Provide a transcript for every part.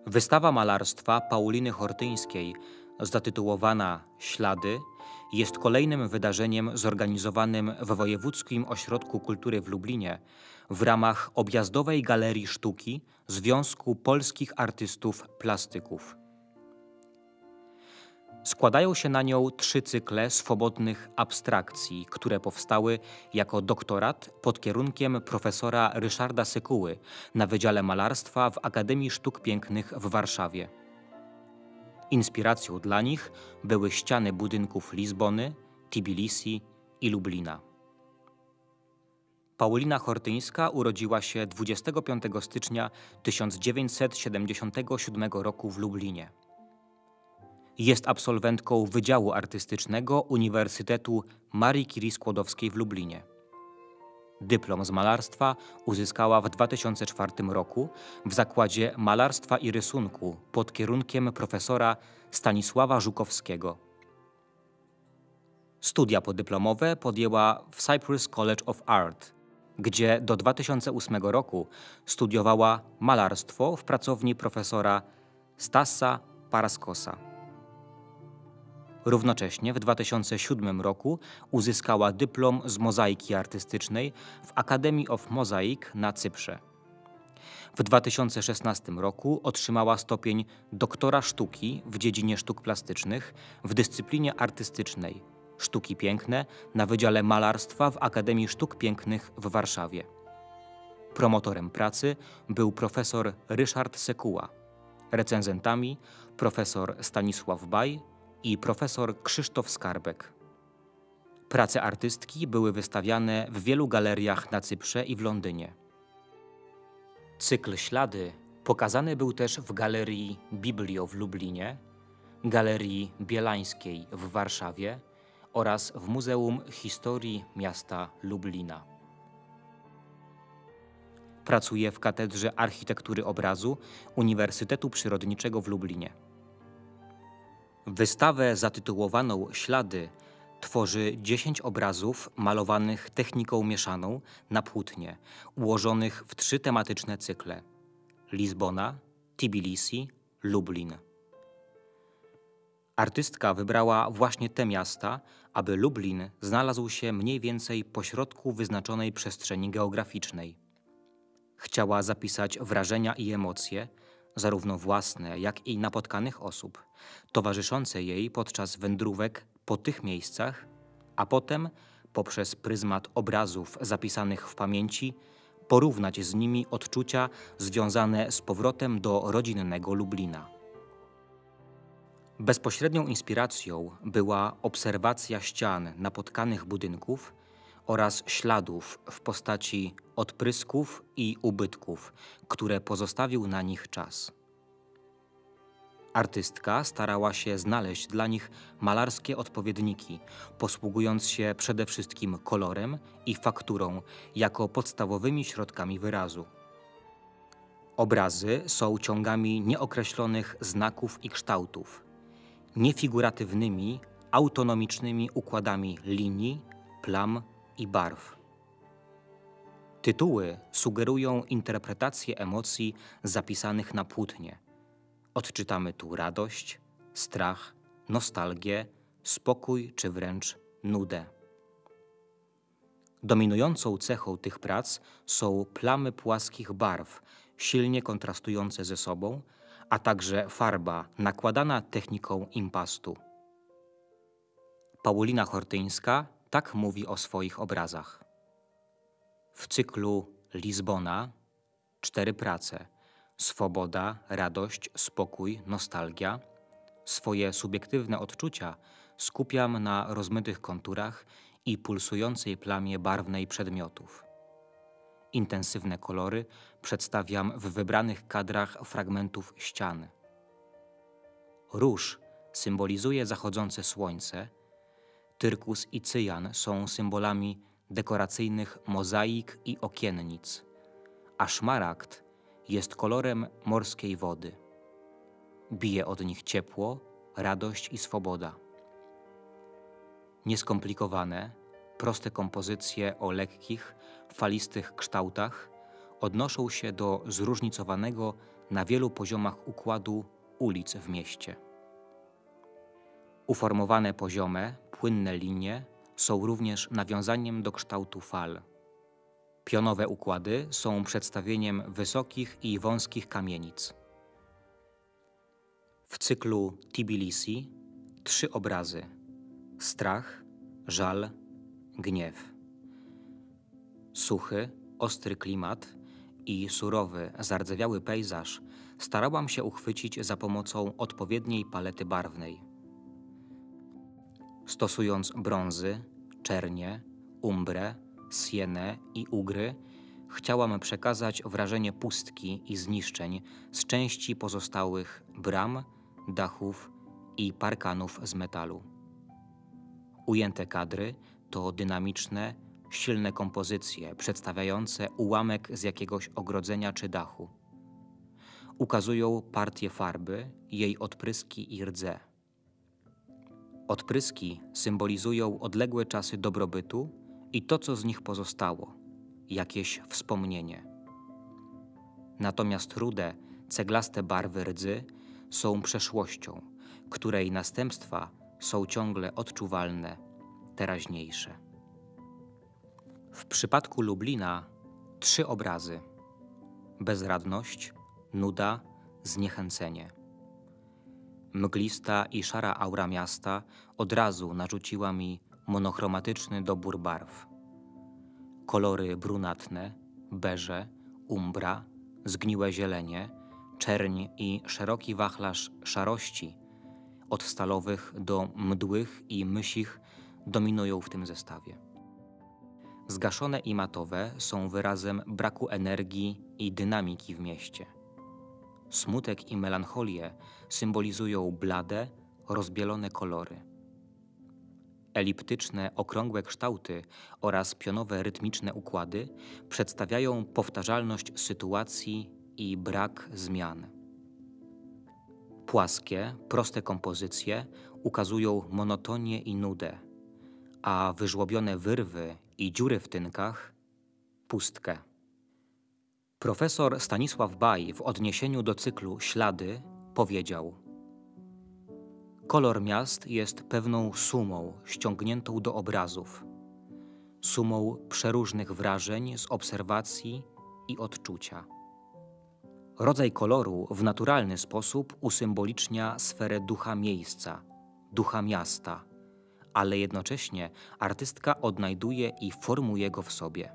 Wystawa malarstwa Pauliny Hortyńskiej, zatytułowana „Ślady”, jest kolejnym wydarzeniem zorganizowanym w Wojewódzkim Ośrodku Kultury w Lublinie w ramach objazdowej Galerii Sztuki Związku Polskich Artystów Plastyków. Składają się na nią 3 cykle swobodnych abstrakcji, które powstały jako doktorat pod kierunkiem profesora Ryszarda Sekuły na Wydziale Malarstwa w Akademii Sztuk Pięknych w Warszawie. Inspiracją dla nich były ściany budynków Lizbony, Tbilisi i Lublina. Paulina Hortyńska urodziła się 25 stycznia 1977 roku w Lublinie. Jest absolwentką Wydziału Artystycznego Uniwersytetu Marii Curie Skłodowskiej w Lublinie. Dyplom z malarstwa uzyskała w 2004 roku w Zakładzie Malarstwa i Rysunku pod kierunkiem profesora Stanisława Żukowskiego. Studia podyplomowe podjęła w Cyprus College of Art, gdzie do 2008 roku studiowała malarstwo w pracowni profesora Stasa Paraskosa. Równocześnie w 2007 roku uzyskała dyplom z mozaiki artystycznej w Academy of Mosaic na Cyprze. W 2016 roku otrzymała stopień doktora sztuki w dziedzinie sztuk plastycznych w dyscyplinie artystycznej Sztuki Piękne na Wydziale Malarstwa w Akademii Sztuk Pięknych w Warszawie. Promotorem pracy był profesor Ryszard Sekuła, recenzentami profesor Stanisław Baj i profesor Krzysztof Skarbek. Prace artystki były wystawiane w wielu galeriach na Cyprze i w Londynie. Cykl Ślady pokazany był też w Galerii Biblio w Lublinie, Galerii Bielańskiej w Warszawie oraz w Muzeum Historii Miasta Lublina. Pracuje w Katedrze Architektury Obrazu Uniwersytetu Przyrodniczego w Lublinie. Wystawę zatytułowaną „Ślady” tworzy 10 obrazów malowanych techniką mieszaną na płótnie, ułożonych w 3 tematyczne cykle: Lizbona, Tbilisi, Lublin. Artystka wybrała właśnie te miasta, aby Lublin znalazł się mniej więcej pośrodku wyznaczonej przestrzeni geograficznej. Chciała zapisać wrażenia i emocje, zarówno własne, jak i napotkanych osób, towarzyszące jej podczas wędrówek po tych miejscach, a potem, poprzez pryzmat obrazów zapisanych w pamięci, porównać z nimi odczucia związane z powrotem do rodzinnego Lublina. Bezpośrednią inspiracją była obserwacja ścian napotkanych budynków oraz śladów w postaci odprysków i ubytków, które pozostawił na nich czas. Artystka starała się znaleźć dla nich malarskie odpowiedniki, posługując się przede wszystkim kolorem i fakturą jako podstawowymi środkami wyrazu. Obrazy są ciągami nieokreślonych znaków i kształtów, niefiguratywnymi, autonomicznymi układami linii, plam i barw. Tytuły sugerują interpretację emocji zapisanych na płótnie. Odczytamy tu radość, strach, nostalgię, spokój czy wręcz nudę. Dominującą cechą tych prac są plamy płaskich barw, silnie kontrastujące ze sobą, a także farba nakładana techniką impastu. Paulina Hortyńska tak mówi o swoich obrazach. W cyklu Lizbona 4 prace: swoboda, radość, spokój, nostalgia. Swoje subiektywne odczucia skupiam na rozmytych konturach i pulsującej plamie barwnej przedmiotów. Intensywne kolory przedstawiam w wybranych kadrach fragmentów ścian. Róż symbolizuje zachodzące słońce, tyrkus i cyjan są symbolami dekoracyjnych mozaik i okiennic, a szmaragd jest kolorem morskiej wody. Bije od nich ciepło, radość i swoboda. Nieskomplikowane, proste kompozycje o lekkich, falistych kształtach odnoszą się do zróżnicowanego na wielu poziomach układu ulic w mieście. Uformowane poziome, płynne linie są również nawiązaniem do kształtu fal. Pionowe układy są przedstawieniem wysokich i wąskich kamienic. W cyklu Tbilisi 3 obrazy: strach, żal, gniew. Suchy, ostry klimat i surowy, zardzewiały pejzaż starałam się uchwycić za pomocą odpowiedniej palety barwnej. Stosując brązy, czernie, umbrę, sienę i ugry, chciałam przekazać wrażenie pustki i zniszczeń z części pozostałych bram, dachów i parkanów z metalu. Ujęte kadry to dynamiczne, silne kompozycje przedstawiające ułamek z jakiegoś ogrodzenia czy dachu. Ukazują partię farby, jej odpryski i rdze. Odpryski symbolizują odległe czasy dobrobytu i to, co z nich pozostało, jakieś wspomnienie. Natomiast rude, ceglaste barwy rdzy są przeszłością, której następstwa są ciągle odczuwalne, teraźniejsze. W przypadku Lublina 3 obrazy: bezradność, nuda, zniechęcenie. Mglista i szara aura miasta od razu narzuciła mi monochromatyczny dobór barw. Kolory brunatne, beże, umbra, zgniłe zielenie, czerń i szeroki wachlarz szarości, od stalowych do mdłych i mysich, dominują w tym zestawie. Zgaszone i matowe są wyrazem braku energii i dynamiki w mieście. Smutek i melancholię symbolizują blade, rozbielone kolory. Eliptyczne, okrągłe kształty oraz pionowe, rytmiczne układy przedstawiają powtarzalność sytuacji i brak zmian. Płaskie, proste kompozycje ukazują monotonię i nudę, a wyżłobione wyrwy i dziury w tynkach – pustkę. Profesor Stanisław Baj w odniesieniu do cyklu Ślady powiedział: kolor miast jest pewną sumą ściągniętą do obrazów, sumą przeróżnych wrażeń z obserwacji i odczucia. Rodzaj koloru w naturalny sposób usymbolicznia sferę ducha miejsca, ducha miasta, ale jednocześnie artystka odnajduje i formuje go w sobie.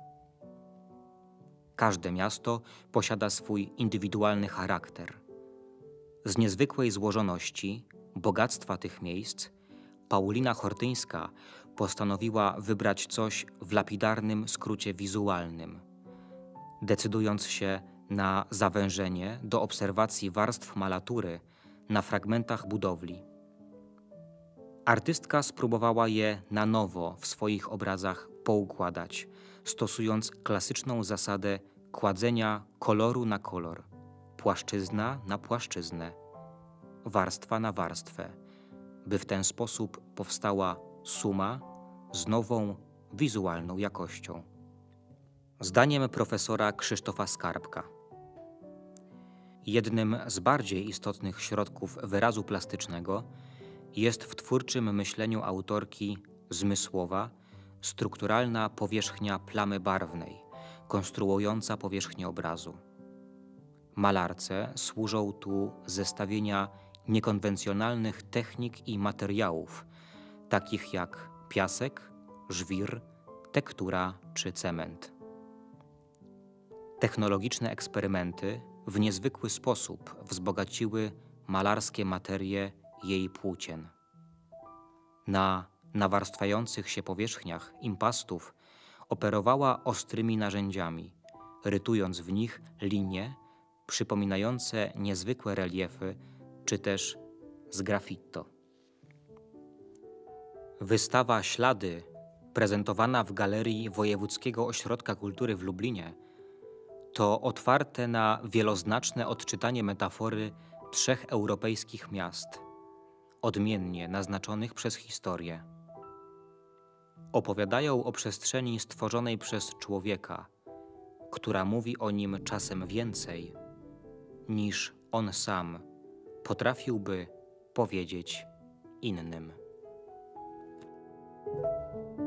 Każde miasto posiada swój indywidualny charakter. Z niezwykłej złożoności, bogactwa tych miejsc, Paulina Hortyńska postanowiła wybrać coś w lapidarnym skrócie wizualnym, decydując się na zawężenie do obserwacji warstw malatury na fragmentach budowli. Artystka spróbowała je na nowo w swoich obrazach poukładać, stosując klasyczną zasadę kładzenia koloru na kolor, płaszczyzna na płaszczyznę, warstwa na warstwę, by w ten sposób powstała suma z nową, wizualną jakością. Zdaniem profesora Krzysztofa Skarbka, jednym z bardziej istotnych środków wyrazu plastycznego jest w twórczym myśleniu autorki zmysłowa, strukturalna powierzchnia plamy barwnej, konstruująca powierzchnię obrazu. Malarce służą tu zestawienia niekonwencjonalnych technik i materiałów, takich jak piasek, żwir, tektura czy cement. Technologiczne eksperymenty w niezwykły sposób wzbogaciły malarskie materie jej płócien. Na nawarstwiających się powierzchniach impastów operowała ostrymi narzędziami, rytując w nich linie przypominające niezwykłe reliefy czy też sgraffito. Wystawa Ślady, prezentowana w Galerii Wojewódzkiego Ośrodka Kultury w Lublinie, to otwarte na wieloznaczne odczytanie metafory 3 europejskich miast, odmiennie naznaczonych przez historię. Opowiadają o przestrzeni stworzonej przez człowieka, która mówi o nim czasem więcej, niż on sam potrafiłby powiedzieć innym.